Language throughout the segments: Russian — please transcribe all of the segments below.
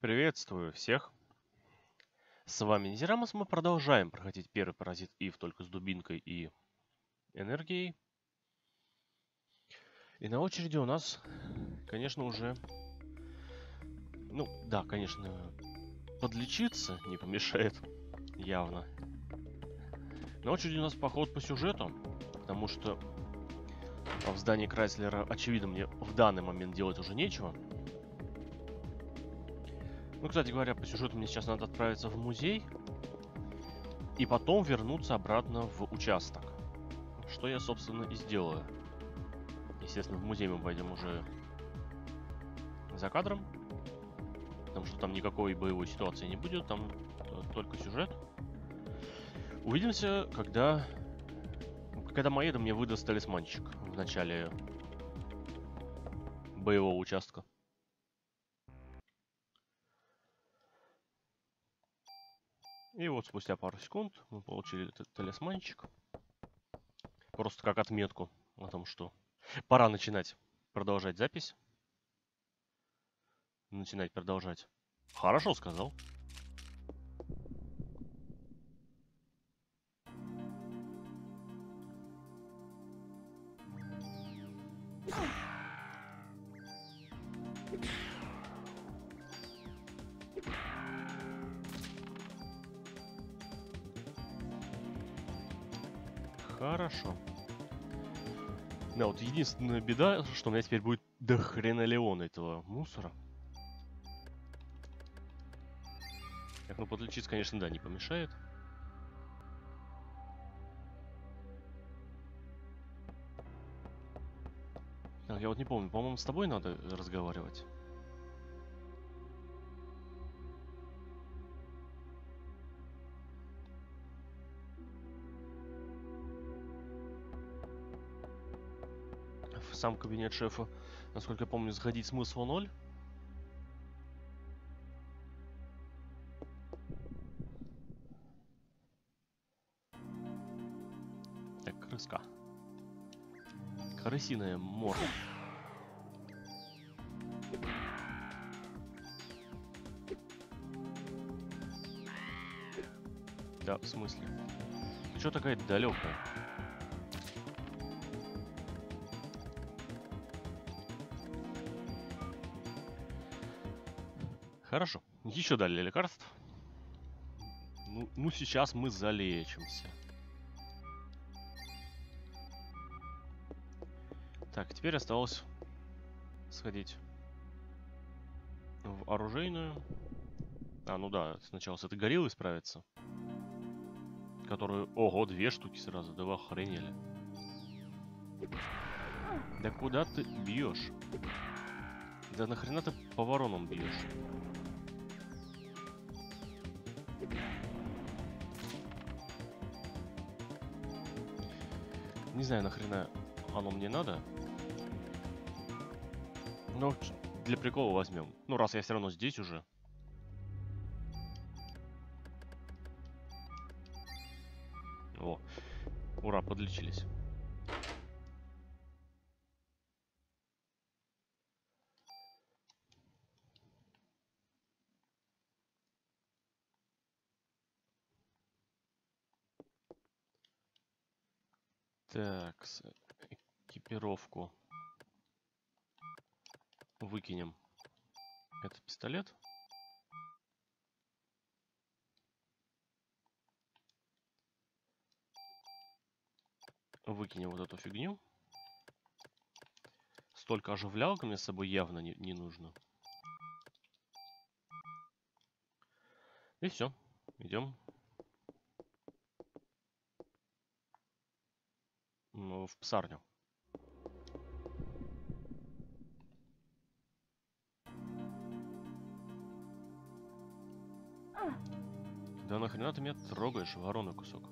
Приветствую всех. С вами Низерамос. Мы продолжаем проходить первый паразит Ив только с дубинкой и энергией. И на очереди у нас, конечно, уже... Ну, да, конечно, подлечиться не помешает, явно. На очереди у нас поход по сюжету, потому что в здании Крайслера, очевидно, мне в данный момент делать уже нечего. Ну, кстати говоря, по сюжету мне сейчас надо отправиться в музей и потом вернуться обратно в участок. Что я, собственно, и сделаю. Естественно, в музей мы пойдем уже за кадром, потому что там никакой боевой ситуации не будет, там только сюжет. Увидимся, когда Маэда мне выдаст талисманчик в начале боевого участка. И вот спустя пару секунд мы получили этот талисманчик. Просто как отметку о том, что пора начинать продолжать запись. Начинать продолжать. Хорошо сказал. Хорошо. Да, вот единственная беда, что у меня теперь будет до хренолеона этого мусора. Так, ну подлечиться, конечно, да, не помешает. Так, я вот не помню, по-моему, с тобой надо разговаривать. В сам кабинет шефа, насколько я помню, заходить смысла 0. Так, крыска. Крысиная морда. Да, в смысле? Ты чё такая далекая? Хорошо. Еще дали лекарств. Ну, сейчас мы залечимся. Так, теперь осталось сходить в оружейную. А, ну да, сначала с этой гориллой справиться. Которую... Ого, 2 штуки сразу, да вы охренели. Да куда ты бьешь? Да нахрена ты по воронам бьешь? Не знаю, нахрена оно мне надо. Но для прикола возьмем. Ну, раз я все равно здесь уже. О, ура, подлечились. Так, экипировку выкинем. Это пистолет. Выкинем вот эту фигню. Столько оживлялок мне с собой явно не нужно. И все. Идем в псарню. Да нахрена ты меня трогаешь, вороной кусок?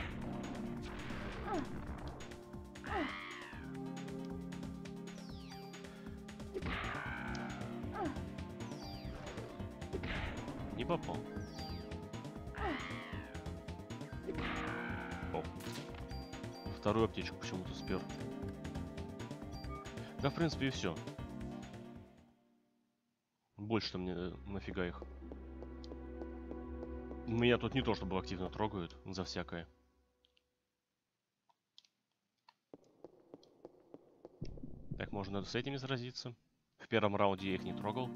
Не попал. О. Вторую аптечку почему-то спер. Да, в принципе, и все. больше-то мне нафига их? Меня тут не то чтобы активно трогают за всякое. Так, можно с этими сразиться. В первом раунде я их не трогал.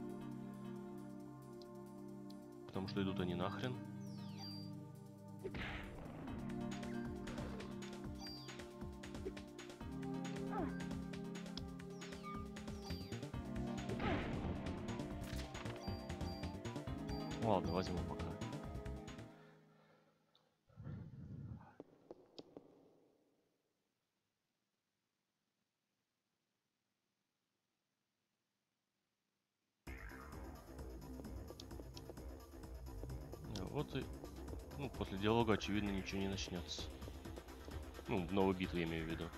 Потому что идут они нахрен. Ладно, возьму пока. Вот и... Ну, после диалога, очевидно, ничего не начнется. Ну, в новой битве я имею в виду.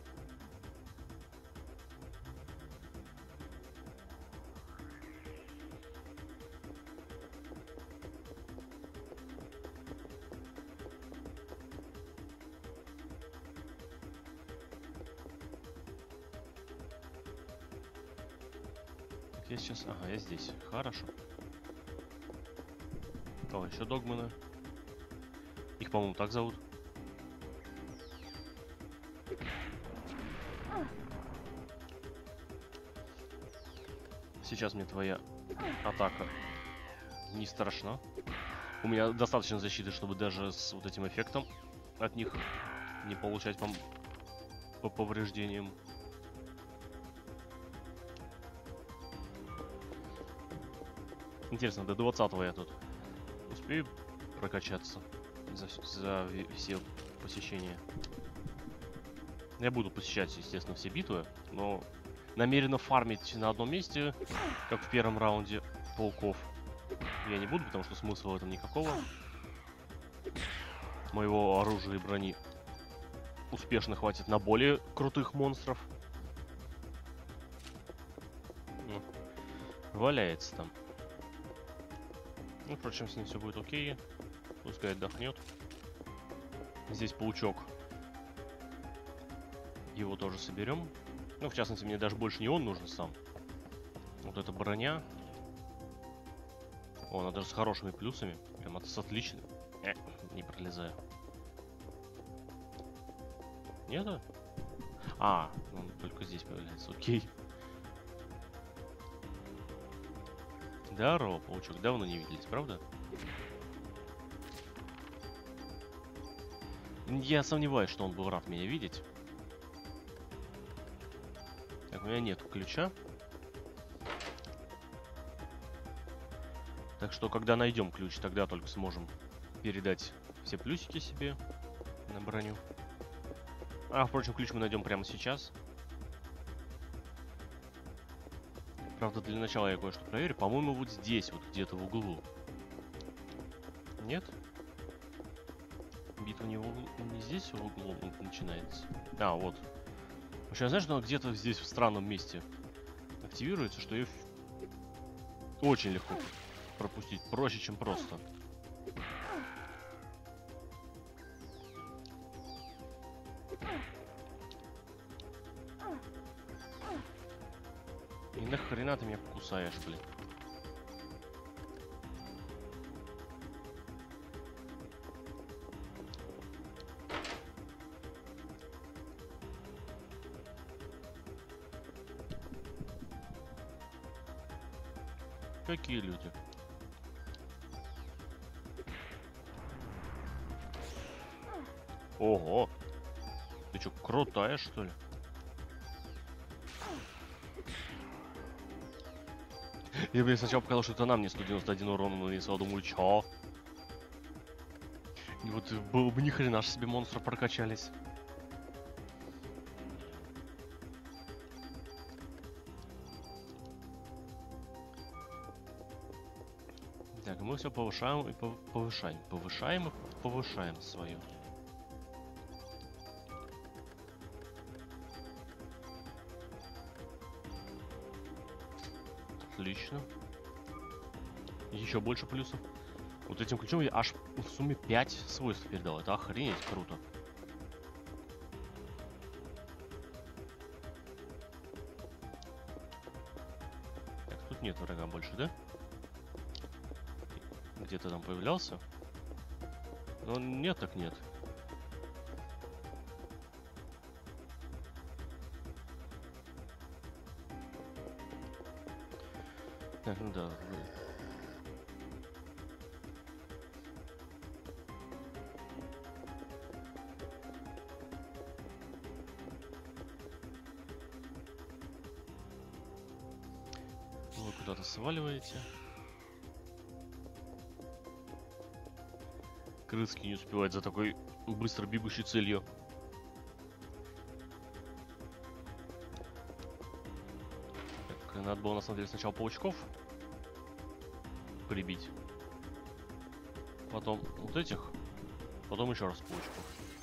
Так, я сейчас... Ага, я здесь. Хорошо. О, еще догманы. Их, по-моему, так зовут. Сейчас мне твоя атака не страшна. У меня достаточно защиты, чтобы даже с вот этим эффектом от них не получать по повреждениям. Интересно, до 20-го я тут успею прокачаться за все посещения? Я буду посещать, естественно, все битвы, но намеренно фармить на одном месте, как в первом раунде пауков, я не буду, потому что смысла в этом никакого. Моего оружия и брони успешно хватит на более крутых монстров. Ну, валяется там. Ну, впрочем, с ним все будет окей. Пускай отдохнет. Здесь паучок. Его тоже соберем. Ну, в частности, мне даже больше не он нужен сам. Вот эта броня. О, она даже с хорошими плюсами. Прям это с отличным. Не пролезаю. Нет? А, он только здесь появляется. Окей. Здорово, паучок. Давно не виделись, правда? Я сомневаюсь, что он был рад меня видеть. Так, у меня нет ключа. Так что, когда найдем ключ, тогда только сможем передать все плюсики себе на броню. А, впрочем, ключ мы найдем прямо сейчас. Правда, для начала я кое-что проверю. По-моему, вот здесь, вот где-то в углу. Нет? Битва не, не здесь в углу начинается. А, вот. В общем, знаешь, что она где-то здесь в странном месте активируется, что ее очень легко пропустить. Проще, чем просто. И нахрена ты меня кусаешь, блин? Какие люди? Ого! Ты чё, крутая, что ли? Я, блин, сначала показал, что это нам не 191 урона нанесла. Думаю, чё? И вот было бы ни хрена ж себе монстры прокачались. Так, мы все повышаем и повышаем. Повышаем и повышаем свое. Отлично. Еще больше плюсов. Вот этим ключом я аж в сумме 5 свойств передал. Это охренеть круто. Так, тут тут нет врага больше, да? Где-то там появлялся? Ну, нет, так нет. Так, ну да. Вы куда-то сваливаете. Крыцкий не успевает за такой быстро бегущей целью. Так, надо было на самом деле сначала паучков прибить. Потом вот этих. Потом еще раз паучков.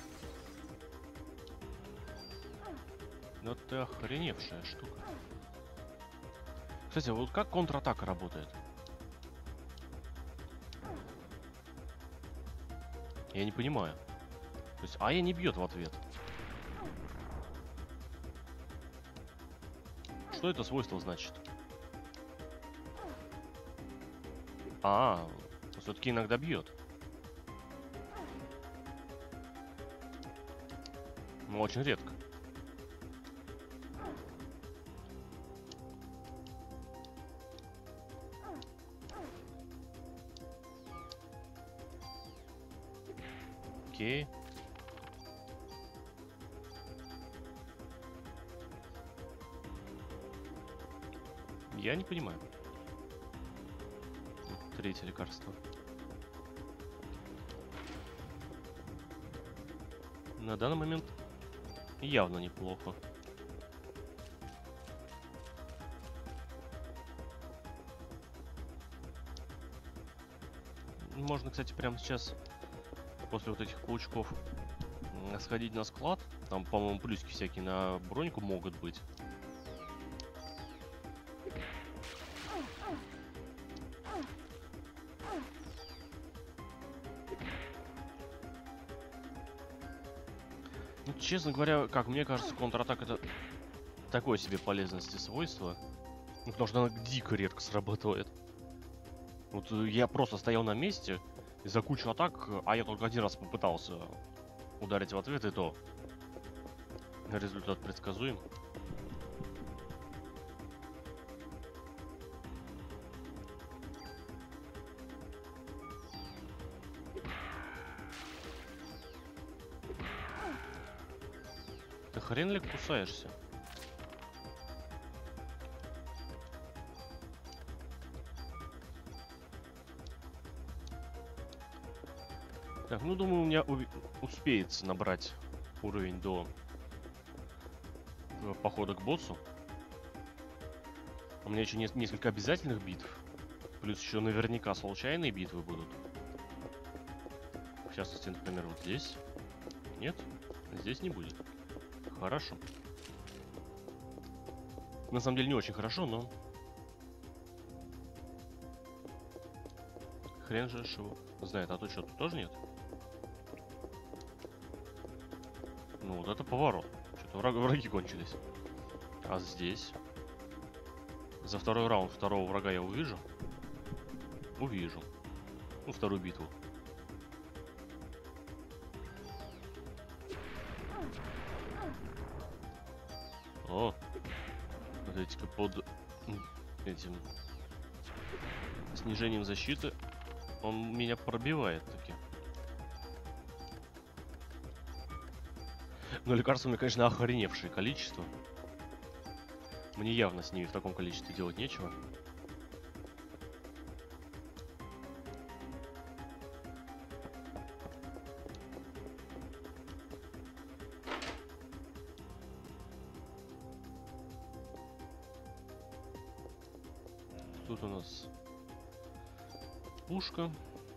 Ну это охреневшая штука. Кстати, вот как контратака работает? Я не понимаю. То есть Ая не бьет в ответ. Что это свойство значит? Все-таки иногда бьет. Но очень редко. Окей. Я не понимаю. Третье лекарство. На данный момент явно неплохо. Можно, кстати, прямо сейчас, после вот этих паучков, сходить на склад. Там, по-моему, плюсики всякие на броньку могут быть. Ну, честно говоря, как мне кажется, контратака это такое себе полезности свойство. Ну, потому что она дико редко срабатывает. Вот я просто стоял на месте из-за кучи атак, а я только один раз попытался ударить в ответ, и то результат предсказуем. Ты хрен ли кусаешься? Так, ну думаю, у меня успеется набрать уровень до похода к боссу. У меня еще несколько обязательных битв. Плюс еще наверняка случайные битвы будут. В частности, например, вот здесь. Нет? Здесь не будет. Хорошо. На самом деле не очень хорошо, но... Хрен же его знает. А то что, тут тоже нет? Ну, вот это поворот. Что-то враги кончились. А здесь? За второй раунд второго врага я увижу? Увижу. Ну, вторую битву. О! Смотрите-ка, под этим снижением защиты он меня пробивает таки. Но лекарства у меня, конечно, охреневшее количество. Мне явно с ними в таком количестве делать нечего. Тут у нас пушка.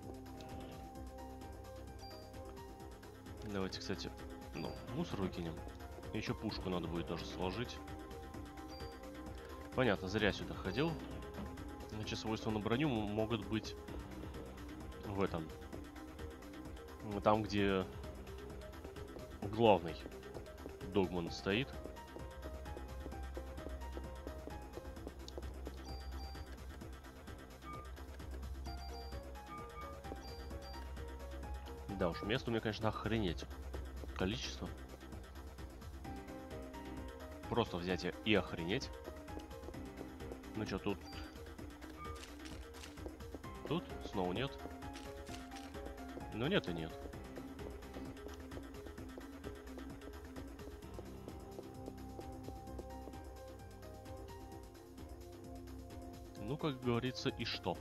Давайте, кстати, ну, мусор выкинем. Еще пушку надо будет тоже сложить. Понятно, зря сюда ходил. Значит, свойства на броню могут быть в этом. Там, где главный догман стоит. Да уж, место у меня, конечно, охренеть. Количество. Просто взять и охренеть. Ну что, тут? Тут? Снова нет. Ну нет и нет. Ну, как говорится, и что?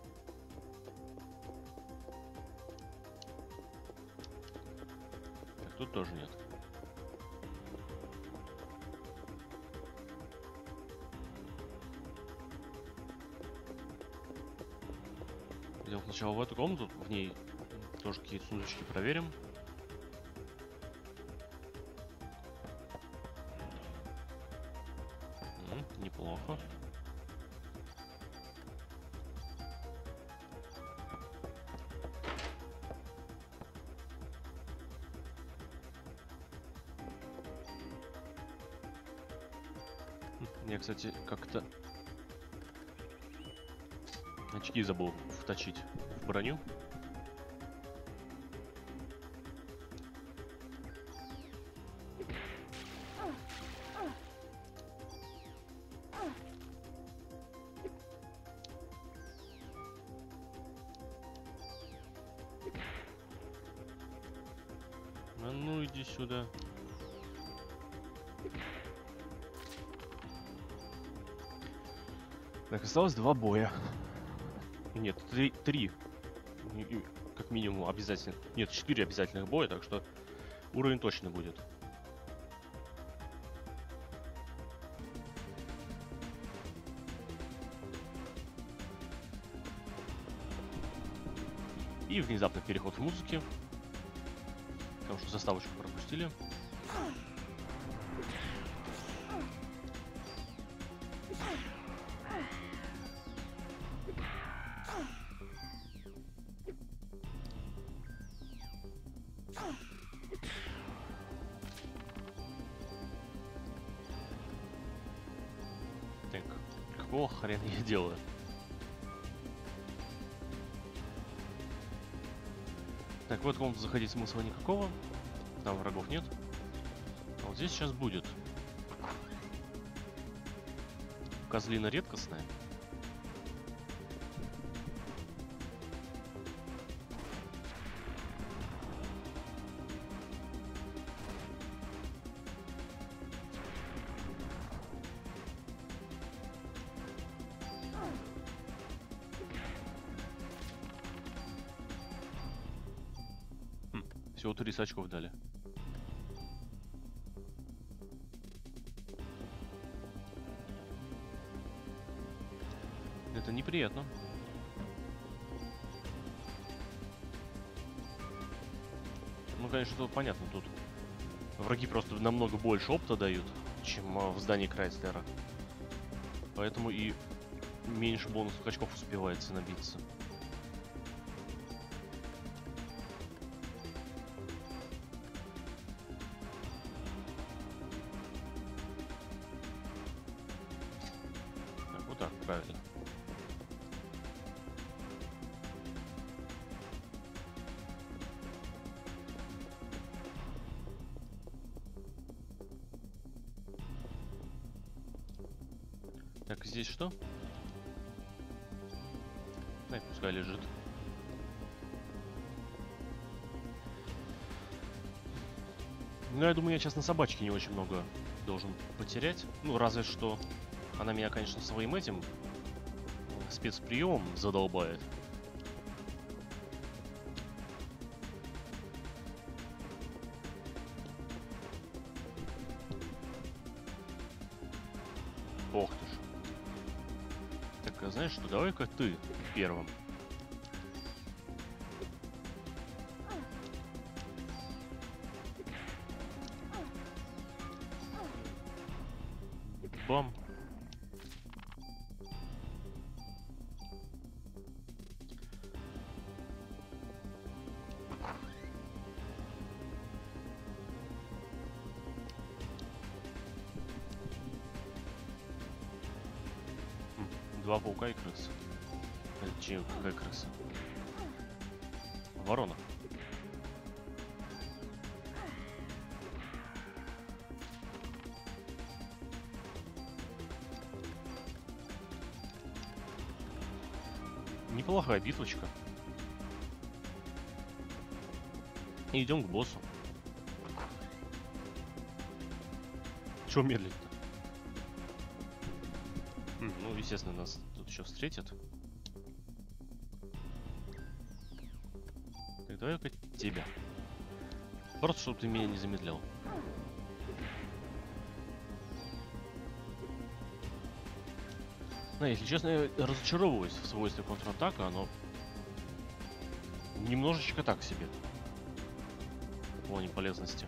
Так, тут тоже нет. Идем сначала в эту комнату, в ней тоже какие-то сундучки проверим. Неплохо. Я, кстати, как-то очки забыл вточить в броню. А ну иди сюда. Так, осталось 2 боя. Нет, 3. Как минимум обязательных. Нет, 4 обязательных боя, так что уровень точно будет. И внезапно переход в музыке. Потому что заставочку пропустили. Так, какого хрена я делаю? Так, в эту комнату заходить смысла никакого. Там врагов нет. А вот здесь сейчас будет. Козлина редкостная. Всего 30 очков дали. Это неприятно. Ну, конечно, тут понятно, тут враги просто намного больше опыта дают, чем в здании Крайслера. Поэтому и меньше бонусных очков успевается набиться. Так, вот так, правильно. Так, здесь что? Дай, пускай лежит. Ну, я думаю, я сейчас на собачке не очень много должен потерять. Ну, разве что она меня, конечно, своим этим спецприемом задолбает. Ох ты ж. Так, а знаешь что, давай-ка ты первым. Бам. Два паука и крысы. Какая крыса? Ворона. Неплохая битвочка. И идем к боссу. Чего медлить-то? Ну, естественно, нас тут еще встретят. Так, давай-ка тебя. Просто, чтобы ты меня не замедлял. Да, если честно, я разочаровываюсь в свойстве контратака. Оно немножечко так себе. В плане полезности.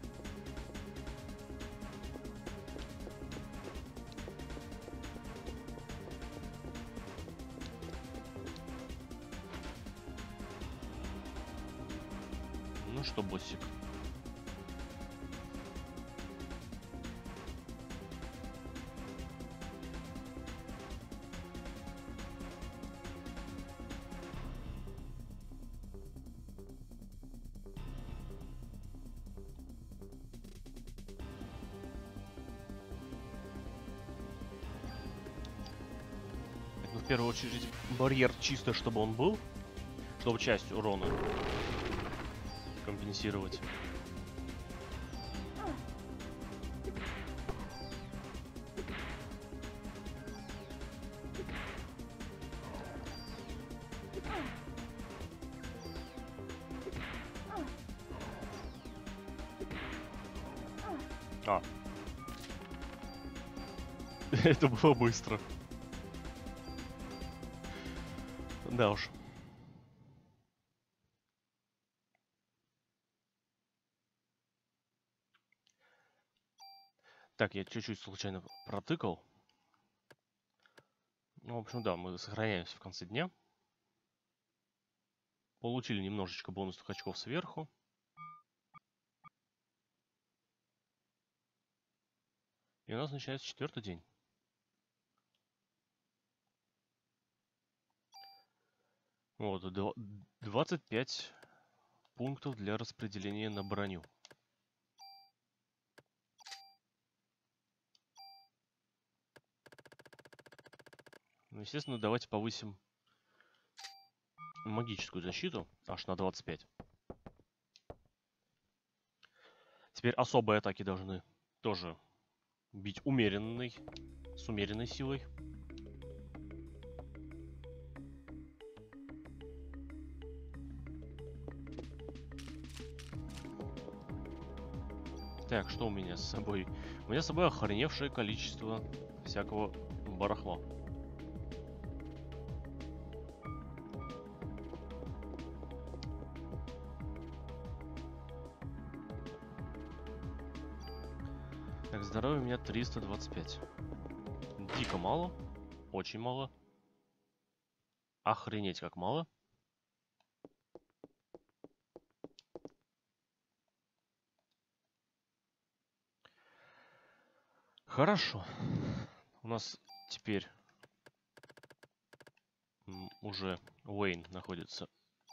Ну что, боссик? Ну, в первую очередь, барьер чисто, чтобы он был. Чтобы часть урона компенсировать. Это было быстро. Да уж. Так, я чуть-чуть случайно протыкал. Ну, в общем, да, мы сохраняемся в конце дня. Получили немножечко бонусных очков сверху. И у нас начинается 4-й день. Вот, 25 пунктов для распределения на броню. Ну, естественно, давайте повысим магическую защиту аж на 25. Теперь особые атаки должны тоже бить с умеренной силой. Так, что у меня с собой? У меня с собой охреневшее количество всякого барахла. Так, здоровье у меня 325. Дико мало. Очень мало. Охренеть как мало. Хорошо. У нас теперь уже Уэйн находится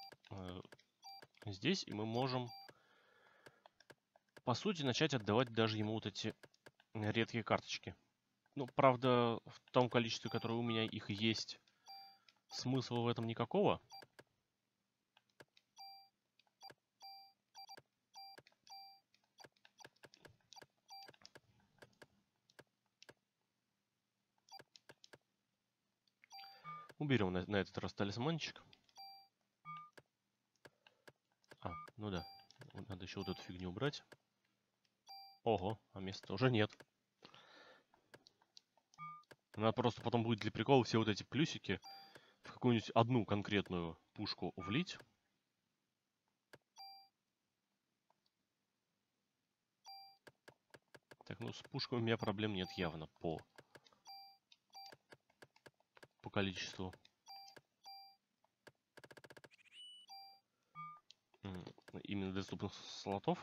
здесь, и мы можем, по сути, начать отдавать даже ему вот эти редкие карточки. Ну, правда, в том количестве, которое у меня их есть, смысла в этом никакого. Уберем на этот раз талисманчик. А, ну да. Надо еще вот эту фигню убрать. Ого, а места уже нет. Надо просто потом будет для прикола все вот эти плюсики в какую-нибудь одну конкретную пушку влить. Так, ну с пушкой у меня проблем нет явно по количеству. Именно доступных слотов.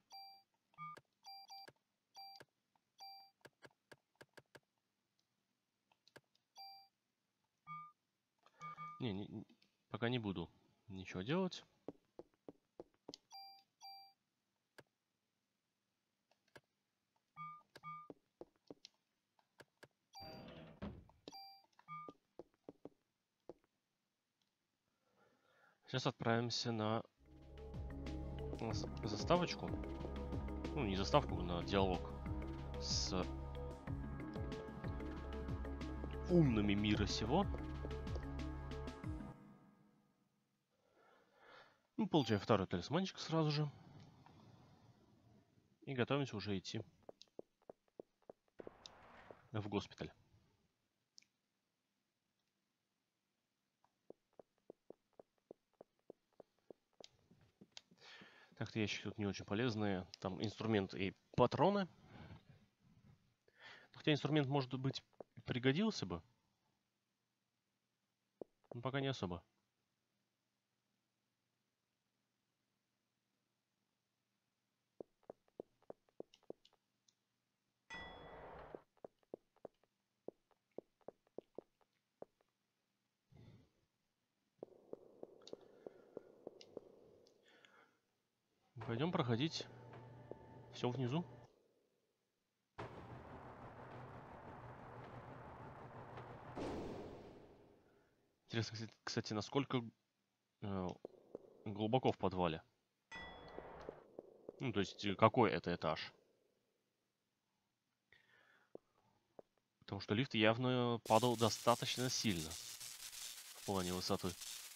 Пока не буду ничего делать. Сейчас отправимся на заставочку. Ну, не заставку, на диалог с умными мира сего. Мы получаем второй талисманчик сразу же. И готовимся уже идти в госпиталь. Так-то ящики тут не очень полезные. Там инструмент и патроны. Хотя инструмент, может быть, пригодился бы. Но пока не особо. Пойдем проходить все внизу. Интересно, кстати, насколько глубоко в подвале. Ну, то есть, какой это этаж. Потому что лифт явно падал достаточно сильно в плане высоты.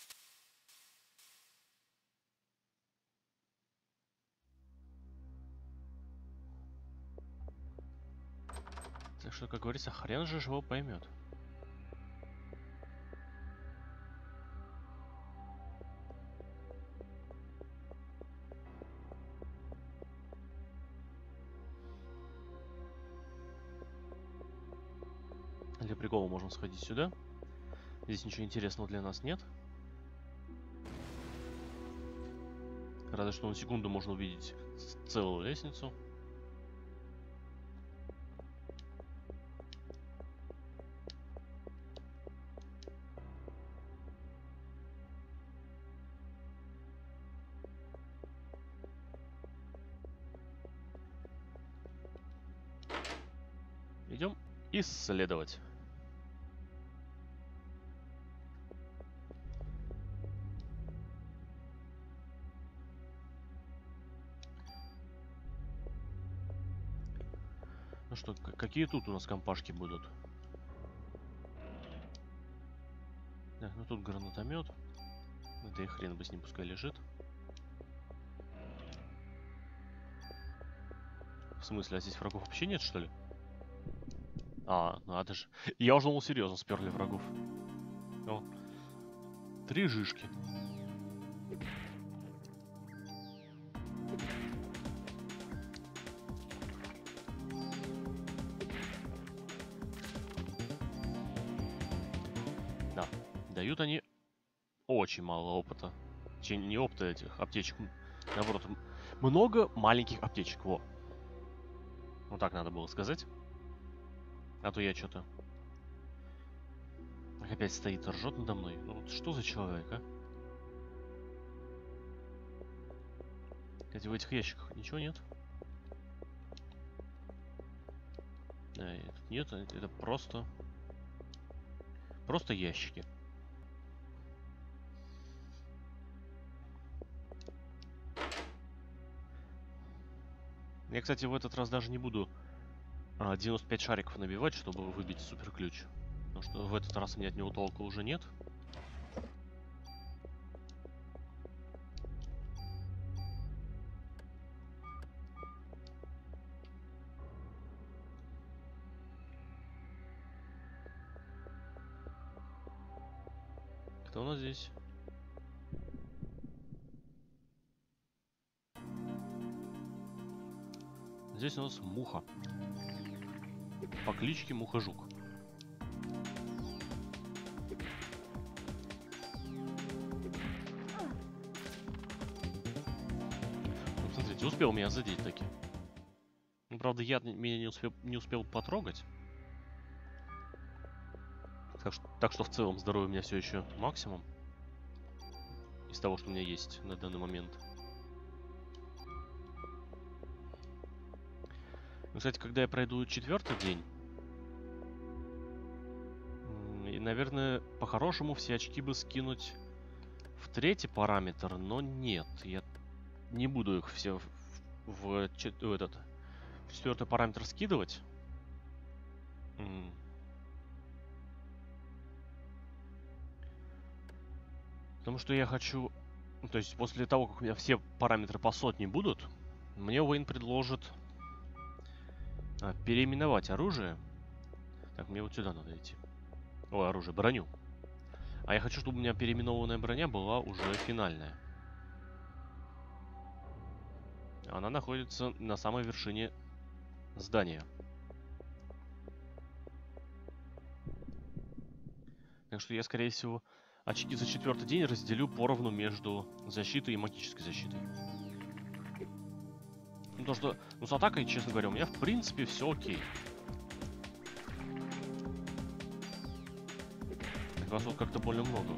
Так что, как говорится, хрен же его поймет. Для прикола можем сходить сюда. Здесь ничего интересного для нас нет. Разве что на секунду можно увидеть целую лестницу. Идем исследовать. Ну что, какие тут у нас компашки будут? Так, ну тут гранатомет. Да и хрен бы с ним, пускай лежит. В смысле, а здесь врагов вообще нет, что ли? А, надо же. Я уже думал, серьезно сперли врагов. О, 3 жишки. Да, дают они очень мало опыта. Не опыта этих аптечек. Наоборот, много маленьких аптечек. Во. Вот так надо было сказать. А то я что-то... Опять стоит и ржет надо мной. Ну вот что за человек, а? Кстати, в этих ящиках ничего нет. Да, тут нет, это просто... Просто ящики. Я, кстати, в этот раз даже не буду 95 шариков набивать, чтобы выбить супер ключ. Потому что в этот раз мне от него толка уже нет. Кто у нас здесь? Здесь у нас муха. По кличке Муха-Жук. Ну, смотрите, успел меня задеть таки. Ну, правда, я меня не успел потрогать. Так что в целом здоровье у меня все еще максимум. Из того, что у меня есть на данный момент. Ну, кстати, когда я пройду 4-й день, и, наверное, по-хорошему все очки бы скинуть в третий параметр, но нет, я не буду их все в четвертый параметр скидывать. Потому что я хочу... То есть после того, как у меня все параметры по сотне будут, мне Уэйн предложит переименовать оружие. Так, мне вот сюда надо идти. Ой, оружие, броню. А я хочу, чтобы у меня переименованная броня была уже финальная. Она находится на самой вершине здания. Так что я, скорее всего, очки за 4-й день разделю поровну между защитой и магической защитой. Ну, потому что, ну, с атакой, честно говоря, у меня, в принципе, все окей. Так, вас вот как-то более много.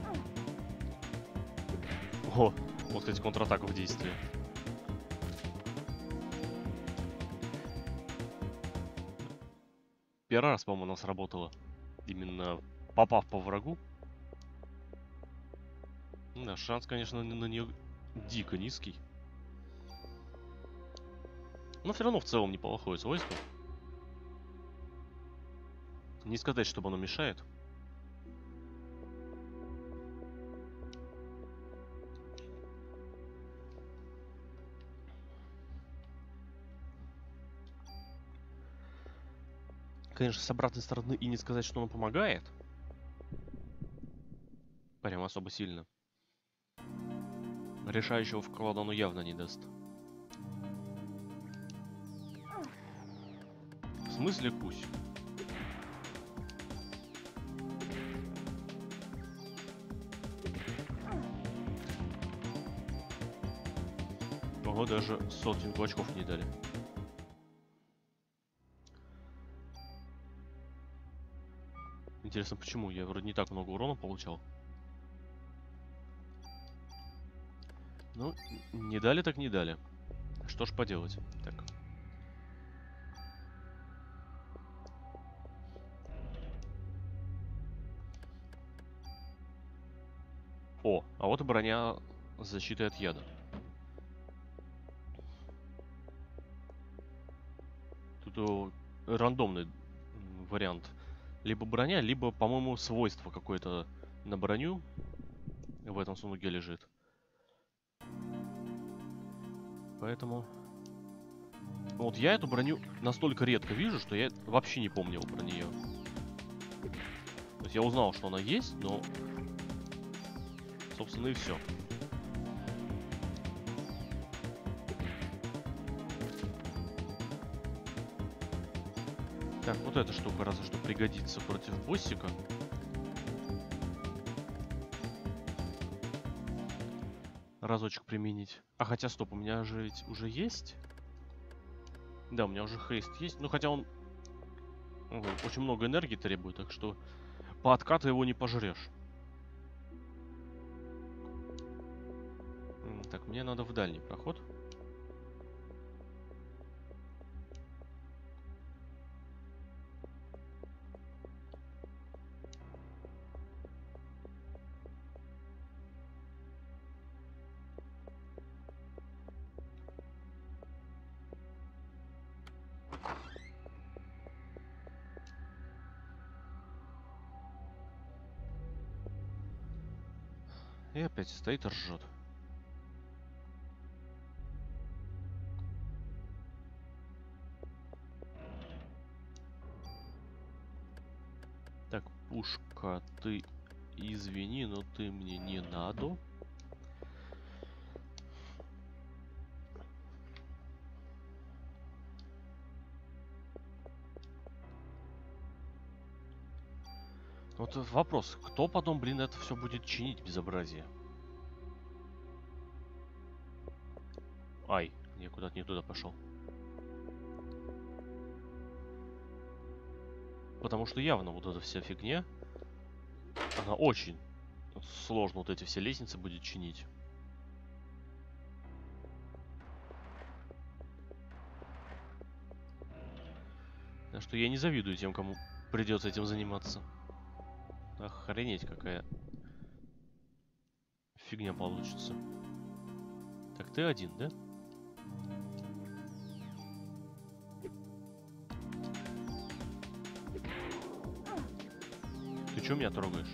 О, вот, кстати, контратака в действии. Первый раз, по-моему, она сработала. Именно попав по врагу. Да, шанс, конечно, на нее дико низкий. Но все равно в целом неплохое свойство. Не сказать, чтобы оно мешает. Конечно, с обратной стороны и не сказать, что оно помогает. Прям особо сильно. Решающего вклада оно явно не даст. В смысле кусь? Ого, даже сотенку очков не дали. Интересно, почему? Я вроде не так много урона получал. Ну, не дали так не дали. Что ж поделать? Так. О, а вот и броня с защитой от яда. Тут рандомный вариант. Либо броня, либо, по-моему, свойство какое-то на броню в этом сундуке лежит. Поэтому... Вот я эту броню настолько редко вижу, что я вообще не помнил про нее. То есть я узнал, что она есть, но... Собственно, и все. Так, вот эта штука разве что пригодится против боссика. Разочек применить. А хотя, стоп, у меня же ведь уже есть? Да, у меня уже хейст есть. Ну, хотя он очень много энергии требует, так что по откату его не пожрешь. Так, мне надо в дальний проход. И опять стоит и ржет. Так, пушка, ты извини, но ты мне не надо. Вот вопрос, кто потом, блин, это все будет чинить, безобразие? Ай, я куда-то не туда пошел. Потому что явно вот эта вся фигня, она очень сложно вот эти все лестницы будет чинить. Так что я не завидую тем, кому придется этим заниматься. Охренеть, какая фигня получится. Так, ты один, да? Ты чё меня трогаешь?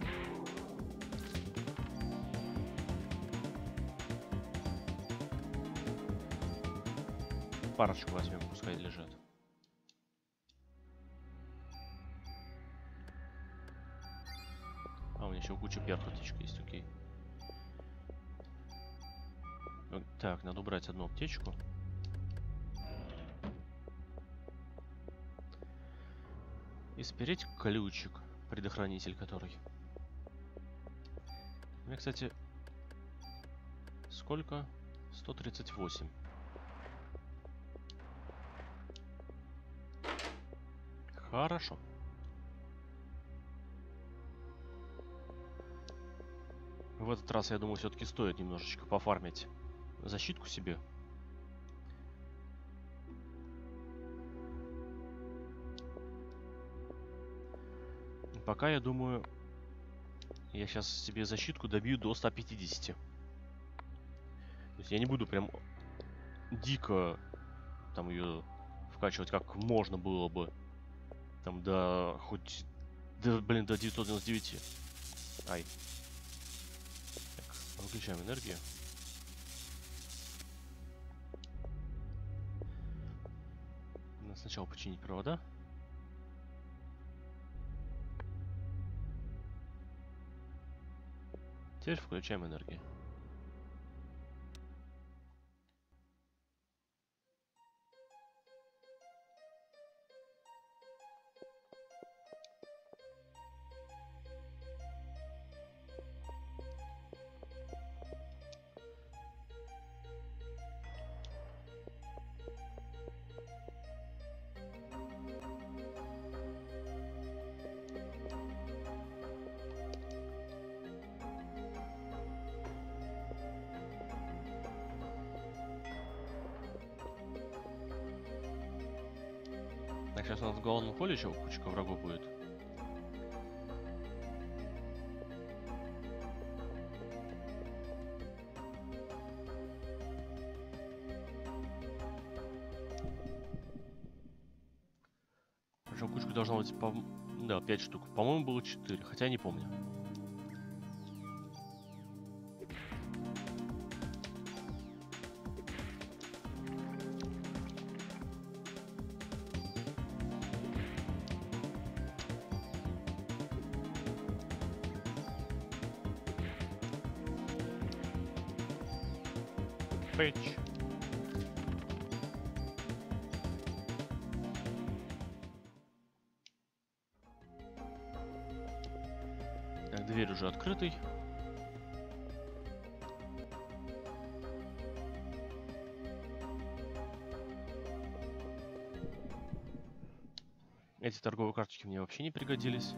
Парочку возьмем, пускай лежат. А, у меня еще куча перхоточек есть, окей. Так, надо убрать одну аптечку. И спереть ключик, предохранитель который. У меня, кстати, сколько? 138. Хорошо. В этот раз, я думаю, все-таки стоит немножечко пофармить защитку себе. Пока, я думаю, я сейчас себе защитку добью до 150. То есть я не буду прям дико там ее вкачивать, как можно было бы. Там до хоть... блин, до 999. Ай. Так, выключаем энергию. Надо сначала починить провода. Теперь включаем энергию. Так, сейчас у нас в головном поле еще кучка врагов будет. Причем кучка должна быть, да, 5 штук. По-моему, было 4, хотя не помню. Пэтч. Так, дверь уже открытой. Эти торговые карточки мне вообще не пригодились.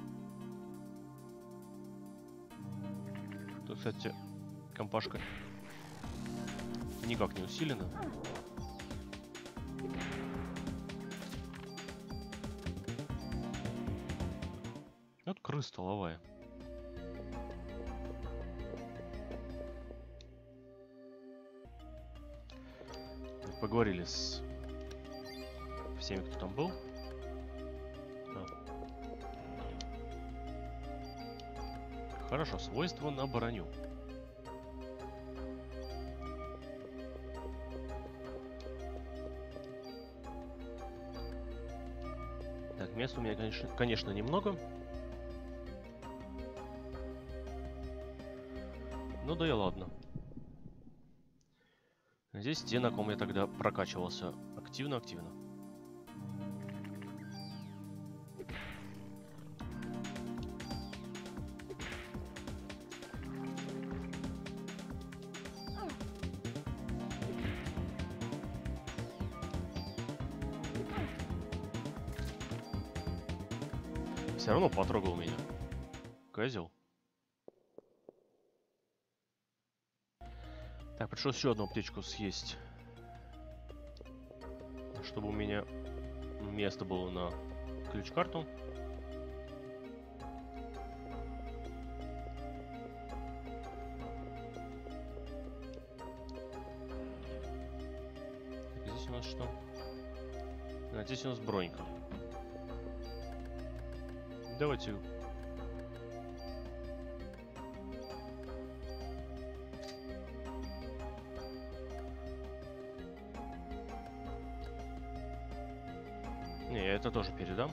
Тут, кстати, компашка никак не усилена. Вот крыса столовая. Поговорили с всеми, кто там был. Хорошо, свойства на броню. Так, места у меня, конечно, немного. Ну да и ладно. Здесь те, на ком я тогда прокачивался активно-активно. Все равно потрогал меня. Козел. Так, пришлось еще одну аптечку съесть. Чтобы у меня место было на ключ-карту. нас что? А здесь у нас бронька. Давайте... Не, я это тоже передам.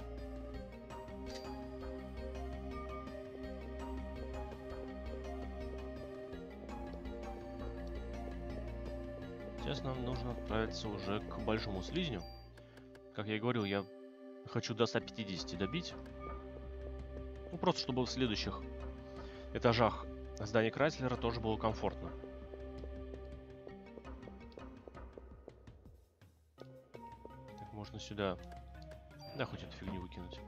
Сейчас нам нужно отправиться уже к большому слизню. Как я и говорил, я хочу до 150 добить. Ну, просто чтобы в следующих этажах здания Крайслера тоже было комфортно. Так, можно сюда... Да, хоть эту фигню выкинуть.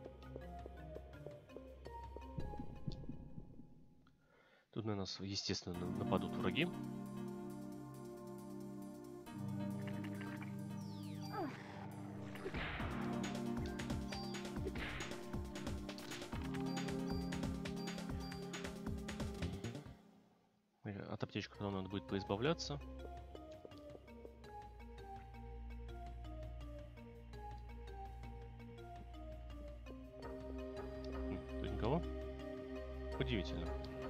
Тут на нас, естественно, нападут враги. От аптечки потом надо будет поизбавляться. Тут никого? Удивительно.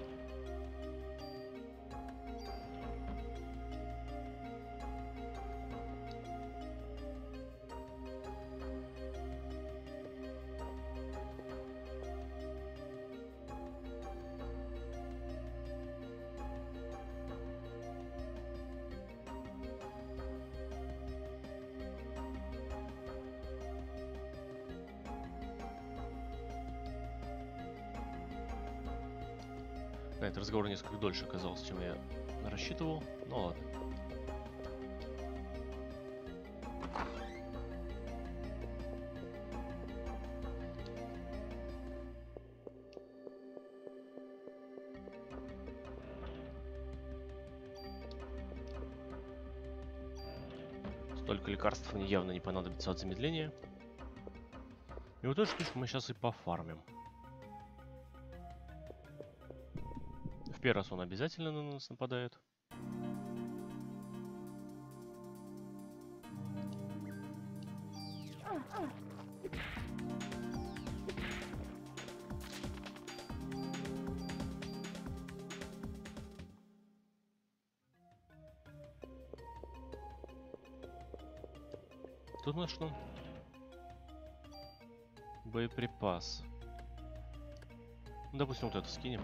Да, этот разговор несколько дольше оказался, чем я рассчитывал. Ну ладно. Столько лекарств мне явно не понадобится от замедления. И вот эту штучку мы сейчас и пофармим. В первый раз он обязательно на нас нападает. Тут у нас что? Боеприпас. Ну, допустим, вот это скинем.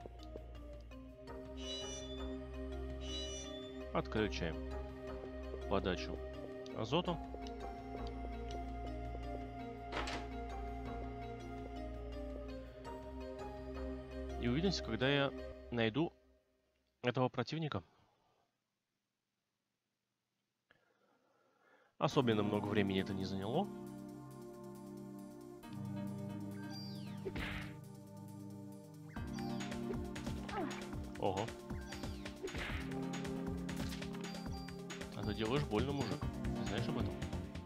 Отключаем подачу азоту. И увидимся, когда я найду этого противника. Особенно много времени это не заняло. Ого. А ты делаешь больно, мужик. Ты знаешь об этом?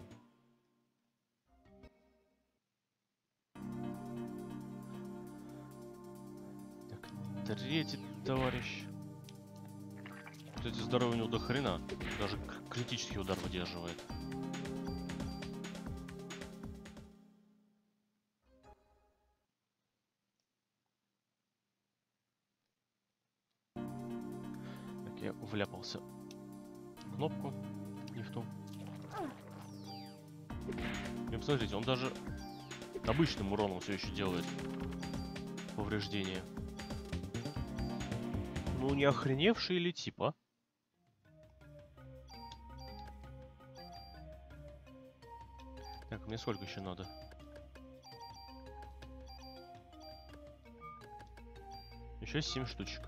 Так, третий товарищ. Вот эти здоровые у него до хрена. Даже критический удар выдерживает. Так, я вляпался в кнопку. Не в ту. И посмотрите, он даже обычным уроном все еще делает повреждения. Ну, не охреневший ли типа? Так, мне сколько еще надо? Еще 7 штучек.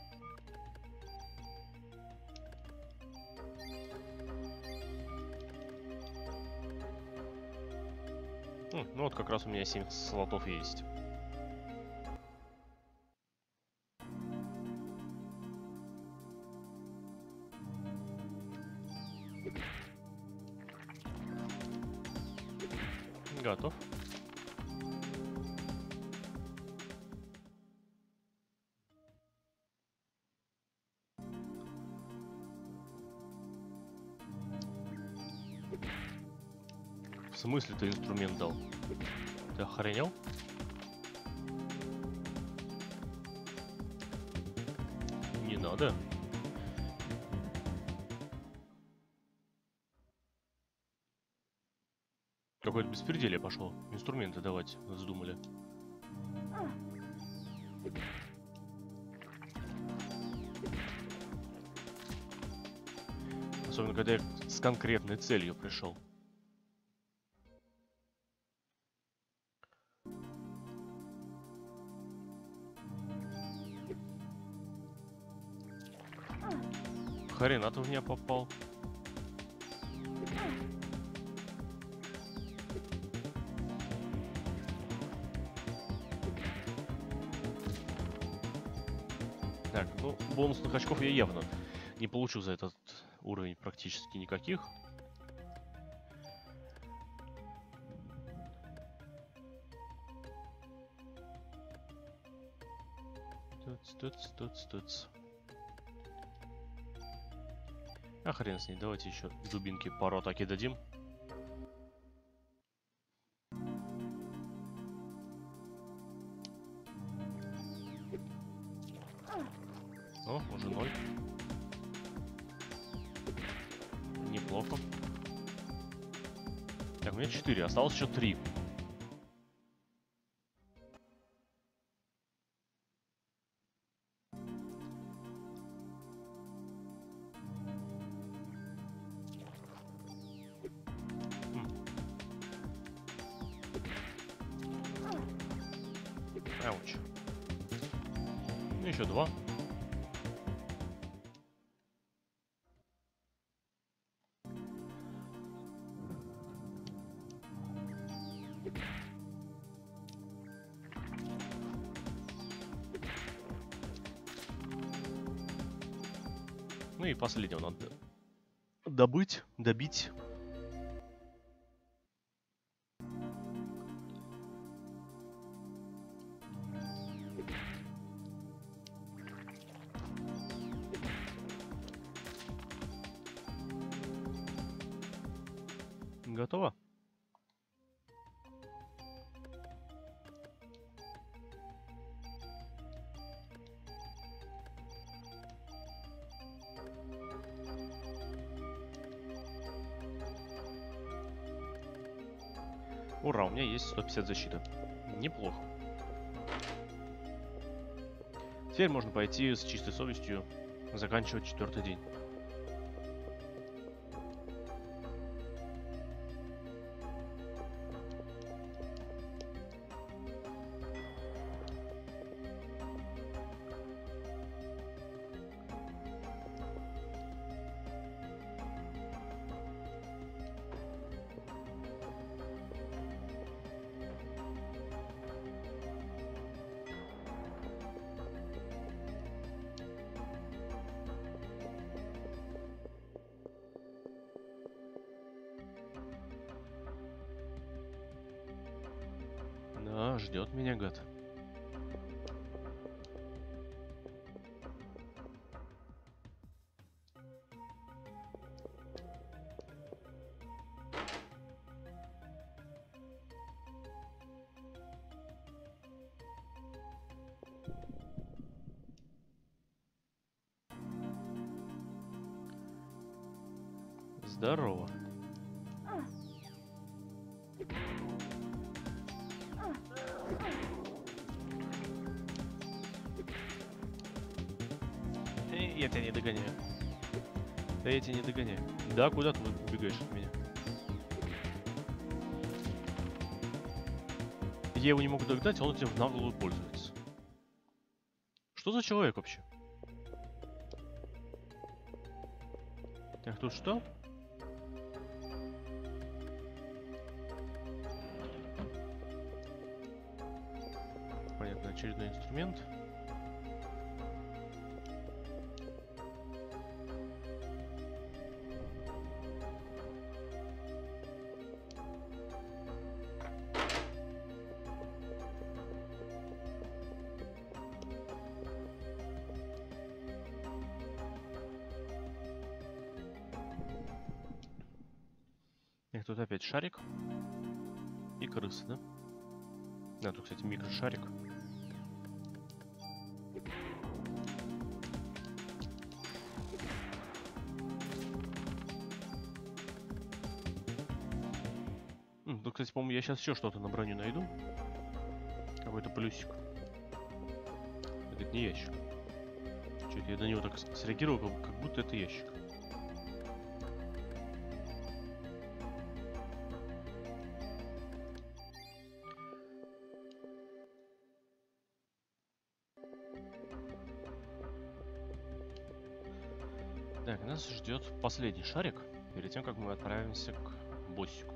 Ну вот как раз у меня 7 слотов есть. Готов. смысле ты инструмент дал? Ты охренел? Не надо. Какое-то беспределье пошло. Инструменты давать вздумали. Особенно, когда я с конкретной целью пришел. Хрена ты в меня попал. Так, ну, бонусных очков я явно не получу за этот уровень практически никаких. Туц. А хрен с ней, давайте еще дубинки пару атаки дадим. О, уже 0. Неплохо. Так, у меня 4, осталось еще 3. Ауч. Ну, еще 2. Ну и последнего надо добить. Готово? Ура, у меня есть 150 защиты. Неплохо. Теперь можно пойти с чистой совестью заканчивать 4-й день. Да, ждет меня гад. Здорово. Я тебя не догоняю. Да я тебя не догоняю. Да, куда ты убегаешь от меня? Я его не могу догнать, а он этим в наглую пользуется. Что за человек вообще? Так, тут что? Понятно, очередной инструмент. И тут опять шарик. И крысы, да? Да, тут, кстати, микрошарик. Тут, кстати, по-моему, я сейчас еще что-то на броню найду. Какой-то плюсик. Это не ящик. Чуть я на него так среагировал, как будто это ящик. Так, нас ждет последний шарик, перед тем, как мы отправимся к боссику.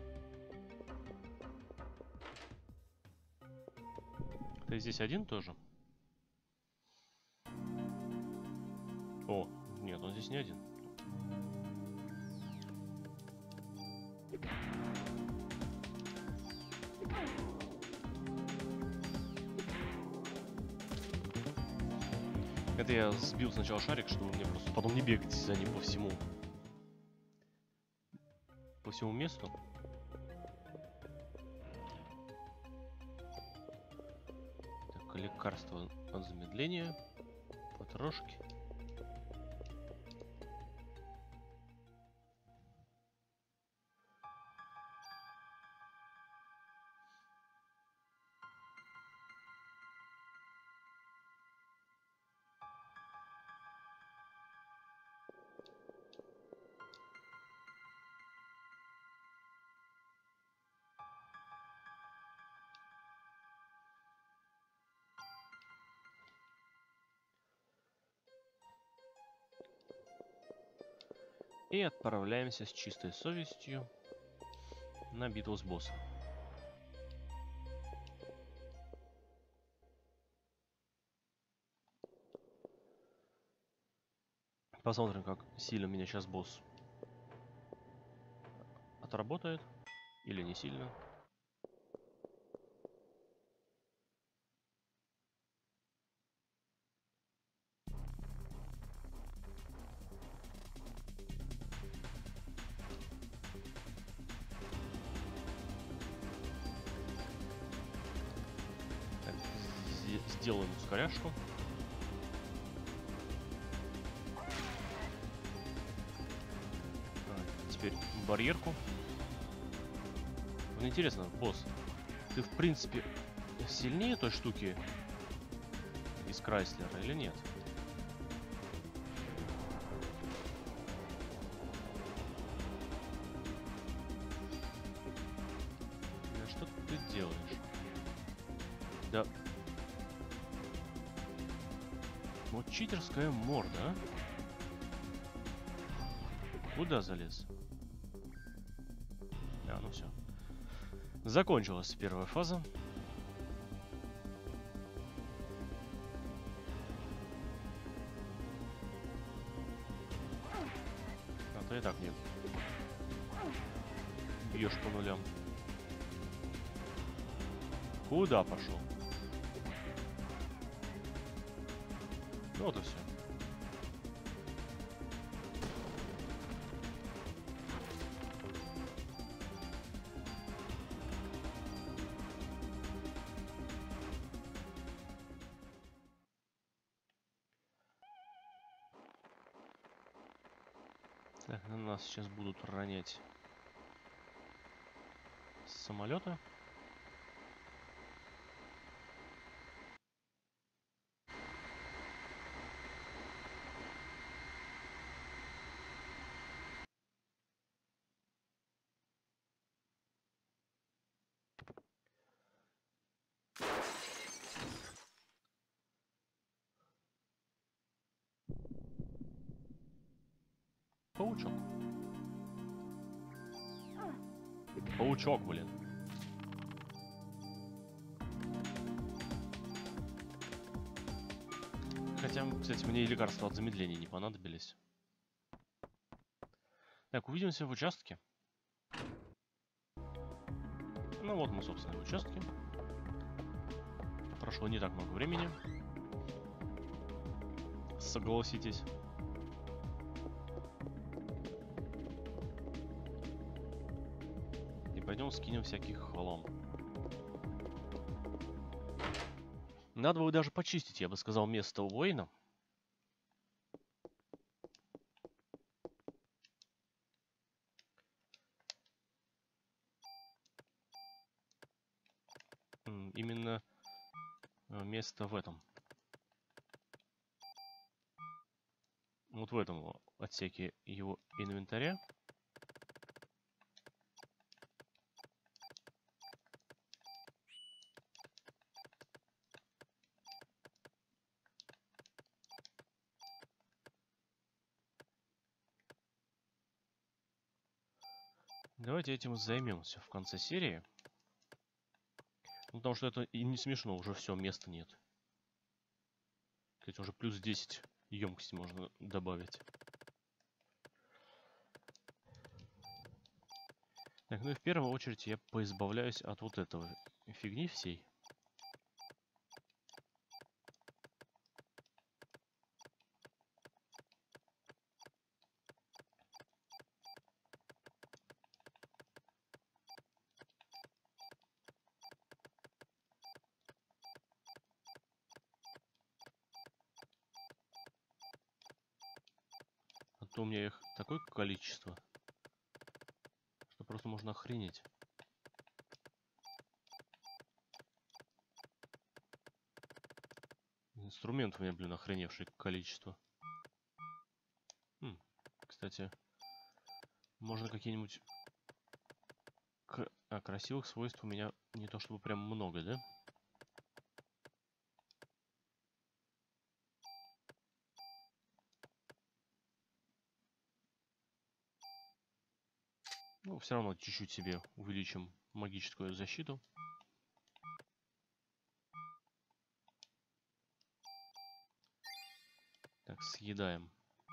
Ты здесь один тоже? О, нет, он здесь не один. Это я сбил сначала шарик, чтобы мне просто потом не бегать за ним по всему месту. Так, лекарство от замедления, потрошки. И отправляемся с чистой совестью на битву с боссом. Посмотрим, как сильно меня сейчас босс отработает или не сильно. Так, сделаем ускоряшку. Теперь барьерку. Вот интересно, босс, ты в принципе сильнее той штуки из Крайслера или нет? Да что ты делаешь? Да. Вот читерская морда, а? Куда залез? А, ну все. Закончилась первая фаза. А то и так мне бьешь по нулям. Куда пошел? Ну вот и все. Так, на нас сейчас будут ронять с самолета. Паучок. Паучок, блин. Хотя, кстати, мне и лекарства от замедления не понадобились. Так, увидимся в участке. Ну вот мы, собственно, в участке. Прошло не так много времени. Согласитесь. пойдем скинем всяких хлам. Надо бы даже почистить, я бы сказал, место Уэйна. Именно место в этом. Вот в этом отсеке его инвентаря. Давайте этим займемся в конце серии. Ну, потому что это и не смешно, уже все, места нет. Кстати, уже плюс 10 емкости можно добавить. Так, ну и в первую очередь я поизбавляюсь от вот этого фигни всей. А то у меня их такое количество, что просто можно охренеть. Инструментов у меня, блин, охреневшее количество. Кстати, можно какие-нибудь... красивых свойств у меня не то чтобы прям много, да? Ну, все равно чуть-чуть себе увеличим магическую защиту. Так, съедаем.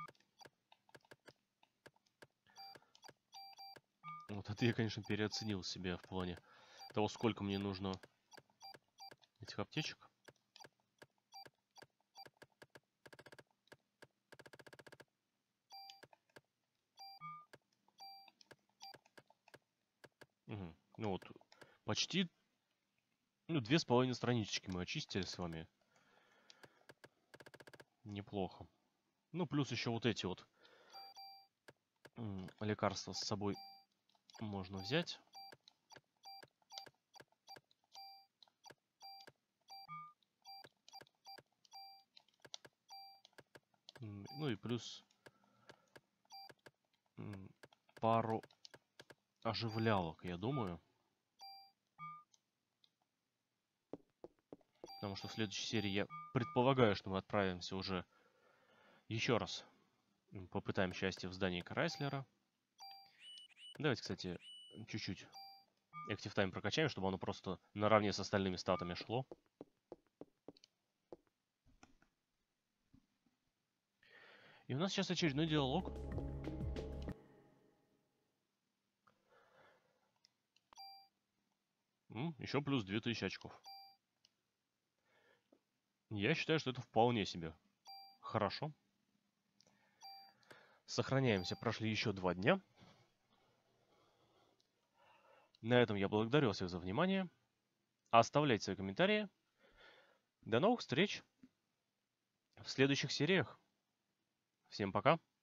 Вот это я, конечно, переоценил себя в плане того, сколько мне нужно этих аптечек. Угу. Ну вот, почти... Ну, 2,5 странички мы очистили с вами. Неплохо. Ну, плюс еще вот эти вот лекарства с собой можно взять. Ну и плюс пару оживлялок, я думаю. Потому что в следующей серии я предполагаю, что мы отправимся уже еще раз. Попытаем счастье в здании Крайслера. Давайте, кстати, чуть-чуть Active Time прокачаем, чтобы оно просто наравне с остальными статами шло. И у нас сейчас очередной диалог. Еще плюс 2000 очков. Я считаю, что это вполне себе хорошо. Сохраняемся. Прошли еще 2 дня. На этом я благодарю всех за внимание. Оставляйте свои комментарии. До новых встреч в следующих сериях. Всем пока.